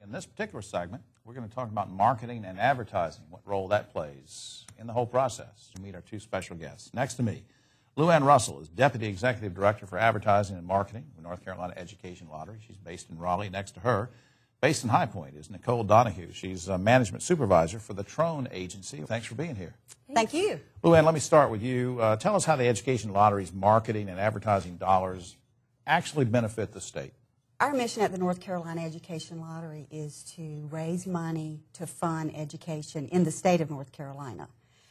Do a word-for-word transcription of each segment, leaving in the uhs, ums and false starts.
In this particular segment, we're going to talk about marketing and advertising, what role that plays in the whole process. To meet our two special guests. Next to me, Lou Ann Russell is Deputy Executive Director for Advertising and Marketing with North Carolina Education Lottery. She's based in Raleigh. Next to her, based in High Point, is Nicole Donahue. She's a Management Supervisor for the Trone Agency. Thanks for being here. Thank you. Lou Ann, let me start with you. Uh, tell us how the Education Lottery's marketing and advertising dollars actually benefit the state. Our mission at the North Carolina Education Lottery is to raise money to fund education in the state of North Carolina.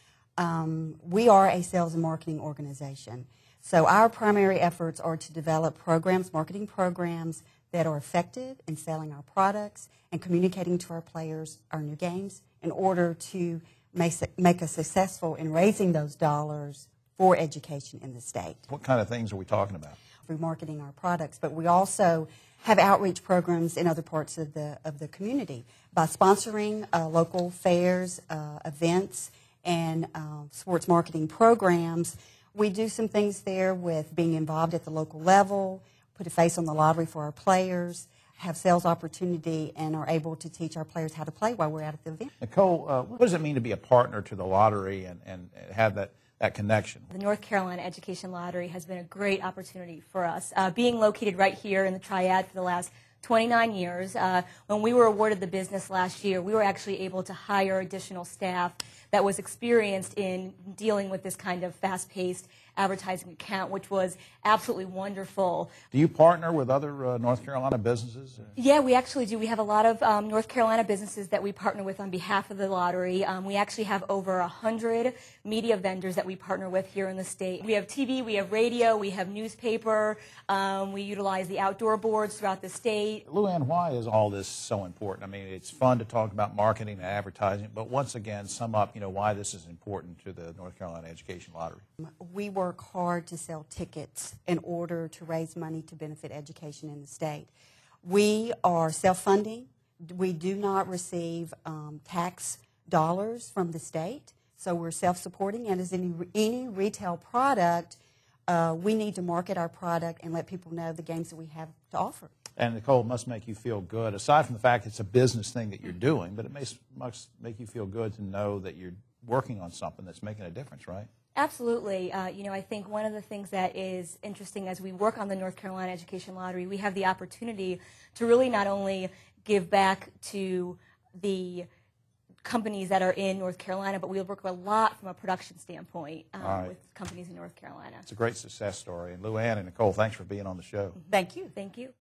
Um, we are a sales and marketing organization, so our primary efforts are to develop programs, marketing programs that are effective in selling our products and communicating to our players our new games in order to make, make us successful in raising those dollars for education in the state. What kind of things are we talking about? We're marketing our products, but we also have outreach programs in other parts of the of the community by sponsoring uh, local fairs, uh, events, and uh, sports marketing programs. We do some things there with being involved at the local level, put a face on the lottery for our players, have sales opportunity, and are able to teach our players how to play while we're out at the event. Nicole, uh, what does it mean to be a partner to the lottery and, and have that that connection? The North Carolina Education Lottery has been a great opportunity for us. Uh, being located right here in the Triad for the last twenty-nine years, uh, when we were awarded the business last year, we were actually able to hire additional staff that was experienced in dealing with this kind of fast-paced advertising account, which was absolutely wonderful. Do you partner with other uh, North Carolina businesses? Yeah, we actually do. We have a lot of um, North Carolina businesses that we partner with on behalf of the lottery. Um, we actually have over one hundred media vendors that we partner with here in the state. We have T V, we have radio, we have newspaper, um, we utilize the outdoor boards throughout the state. Lou Ann, why is all this so important? I mean, it's fun to talk about marketing and advertising, but once again, sum up, you know, why this is important to the North Carolina Education Lottery. We work hard to sell tickets in order to raise money to benefit education in the state. We are self-funding. We do not receive um, tax dollars from the state, so we're self-supporting. And as any, any retail product, uh, we need to market our product and let people know the games that we have to offer. And Nicole, it must make you feel good, aside from the fact it's a business thing that you're doing, but it may, must make you feel good to know that you're working on something that's making a difference, right? Absolutely. Uh, you know, I think one of the things that is interesting as we work on the North Carolina Education Lottery, we have the opportunity to really not only give back to the companies that are in North Carolina, but we work a lot from a production standpoint um, right. with companies in North Carolina. It's a great success story. And Lou Ann and Nicole, thanks for being on the show. Thank you. Thank you.